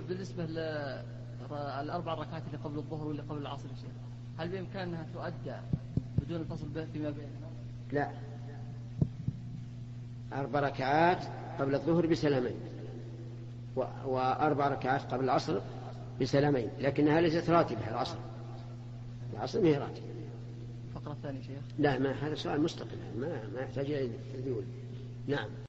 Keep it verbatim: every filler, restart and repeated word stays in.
بالنسبة للأربع ركعات اللي قبل الظهر واللي قبل العصر يا شيخ، هل بإمكانها تؤدى بدون الفصل فيما بينهما؟ لا، أربع ركعات قبل الظهر بسلامين، وأربع ركعات قبل العصر بسلامين، لكنها ليست راتبة. العصر العصر ما هي راتبة. فقرة ثانية شيخ. لا، ما هذا سؤال مستقل، ما ما يحتاج إلى ذيول. نعم.